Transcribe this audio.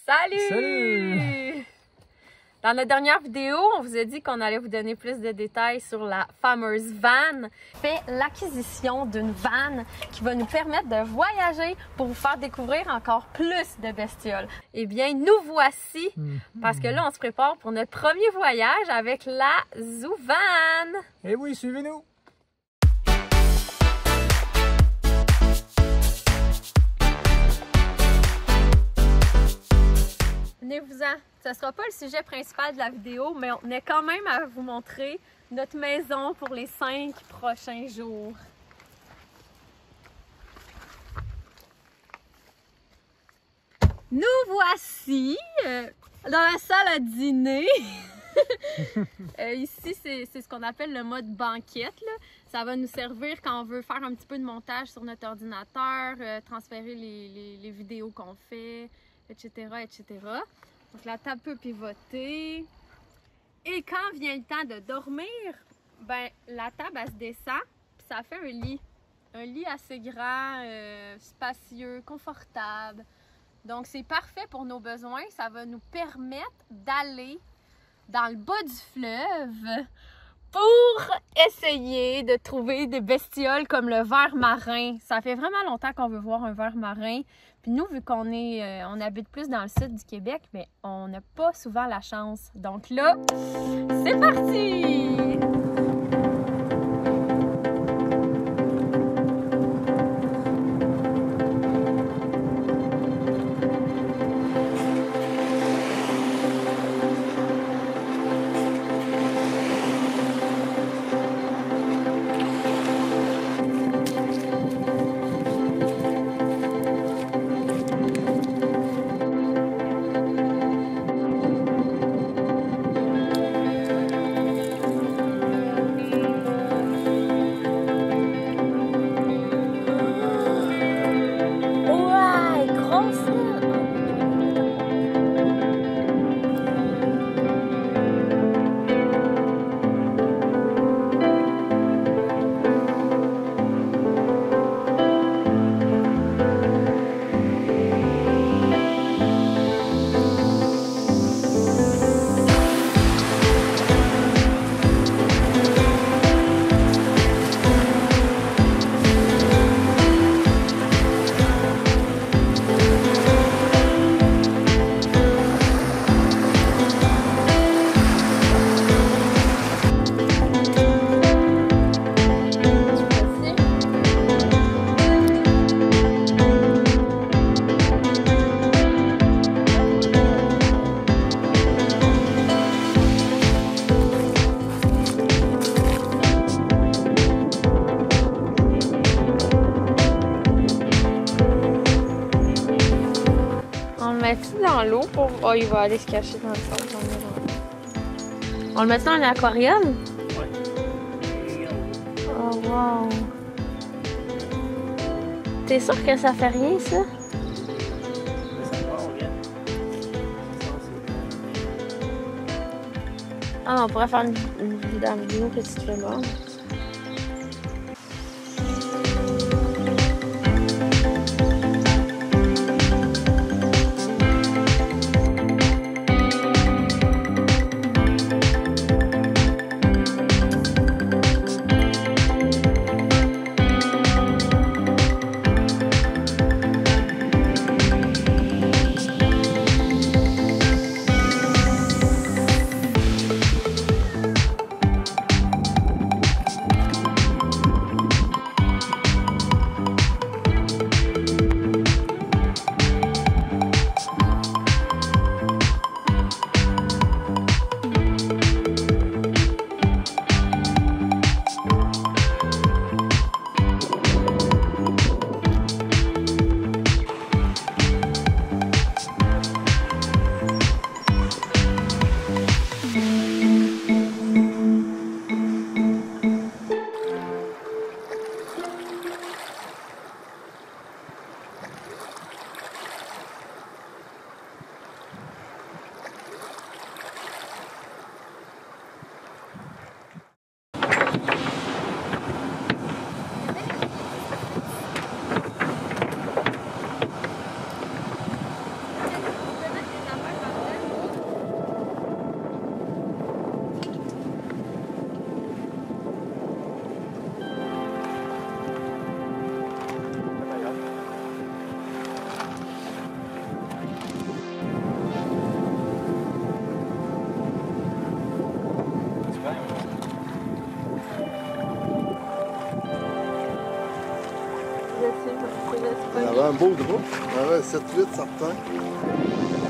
Salut! Salut! Dans notre dernière vidéo, on vous a dit qu'on allait vous donner plus de détails sur la fameuse van. On fait l'acquisition d'une van qui va nous permettre de voyager pour vous faire découvrir encore plus de bestioles. Eh bien, nous voici, parce que là, on se prépare pour notre premier voyage avec la Zoo Van. Eh oui, suivez-nous! Venez-vous-en. Ce ne sera pas le sujet principal de la vidéo, mais on tenait quand même à vous montrer notre maison pour les 5 prochains jours. Nous voici dans la salle à dîner. Ici, c'est ce qu'on appelle le mode banquette, là. Ça va nous servir quand on veut faire un petit peu de montage sur notre ordinateur, transférer les vidéos qu'on fait, etc., etc. Donc la table peut pivoter. Et quand vient le temps de dormir, ben la table elle se descend, puis ça fait un lit. Un lit assez grand, spacieux, confortable. Donc c'est parfait pour nos besoins. Ça va nous permettre d'aller dans le bas du fleuve pour essayer de trouver des bestioles comme le ver marin. Ça fait vraiment longtemps qu'on veut voir un ver marin. Puis nous, vu qu'on on habite plus dans le sud du Québec, mais on n'a pas souvent la chance. Donc là, c'est parti! Dans l'eau pour... Oh, il va aller se cacher dans le fond. On le met dans un aquarium? Ouais. Oh, wow! T'es sûr que ça fait rien, ça? Ah, on pourrait faire une vidéo que tu te fais voir. Un beau drap. Ouais, 7-8 certains.